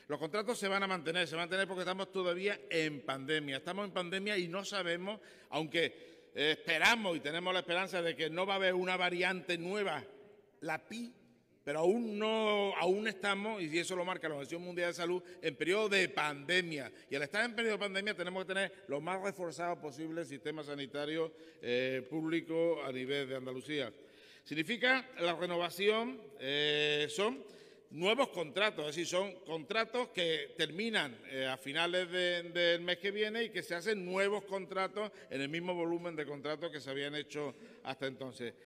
Los contratos se van a mantener porque estamos todavía en pandemia. Estamos en pandemia y no sabemos, aunque esperamos y tenemos la esperanza de que no va a haber una variante nueva, la Pi, pero aún estamos, y eso lo marca la Organización Mundial de Salud, en periodo de pandemia. Y al estar en periodo de pandemia tenemos que tener lo más reforzado posible el sistema sanitario público a nivel de Andalucía. Significa la renovación, son nuevos contratos, es decir, son contratos que terminan a finales del mes que viene y que se hacen nuevos contratos en el mismo volumen de contratos que se habían hecho hasta entonces.